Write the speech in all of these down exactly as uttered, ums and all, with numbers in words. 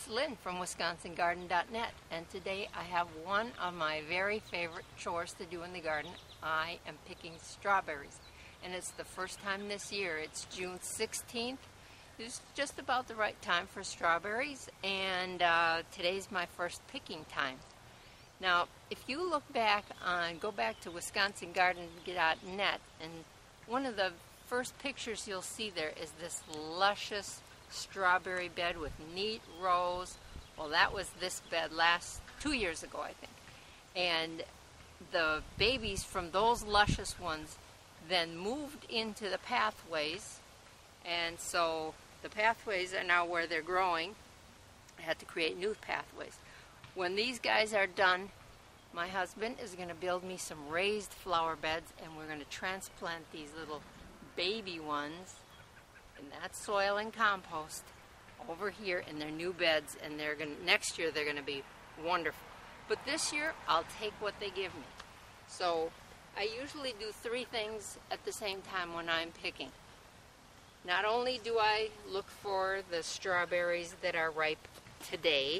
It's Lynn from Wisconsin Garden dot net, and today I have one of my very favorite chores to do in the garden. I am picking strawberries, and it's the first time this year. It's June sixteenth. It's just about the right time for strawberries, and uh, today's my first picking time. Now, if you look back on, go back to Wisconsin Garden dot net, and one of the first pictures you'll see there is this luscious strawberry bed with neat rows. Well, that was this bed last two years ago, I think. And the babies from those luscious ones then moved into the pathways, and so the pathways are now where they're growing. I had to create new pathways. When these guys are done, my husband is going to build me some raised flower beds, and we're going to transplant these little baby ones in that soil and compost over here in their new beds, and they're going to, next year they're going to be wonderful. But this year I'll take what they give me. So I usually do three things at the same time when I'm picking. Not only do I look for the strawberries that are ripe today,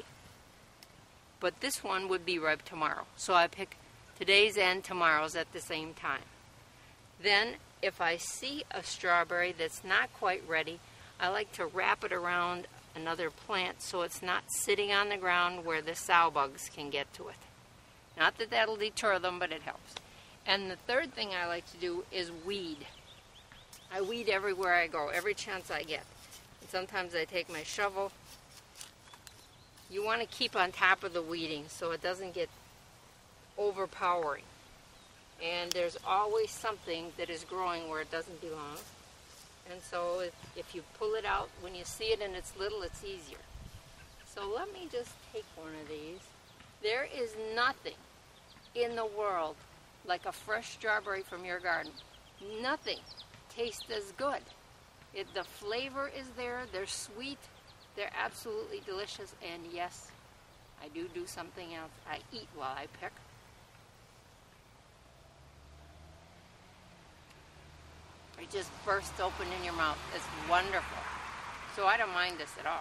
but this one would be ripe tomorrow. So I pick today's and tomorrow's at the same time. Then if I see a strawberry that's not quite ready, I like to wrap it around another plant so it's not sitting on the ground where the sow bugs can get to it. Not that that'll deter them, but it helps. And the third thing I like to do is weed. I weed everywhere I go, every chance I get. And sometimes I take my shovel. You want to keep on top of the weeding so it doesn't get overpowering. And there's always something that is growing where it doesn't belong. And so if, if you pull it out, when you see it and it's little, it's easier. So let me just take one of these. There is nothing in the world like a fresh strawberry from your garden. Nothing tastes as good. It, the flavor is there, they're sweet, they're absolutely delicious, and yes, I do do something else. I eat while I pick. It just bursts open in your mouth. It's wonderful. So I don't mind this at all.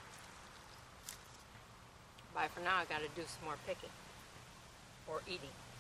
Bye for now. I got to do some more picking or eating.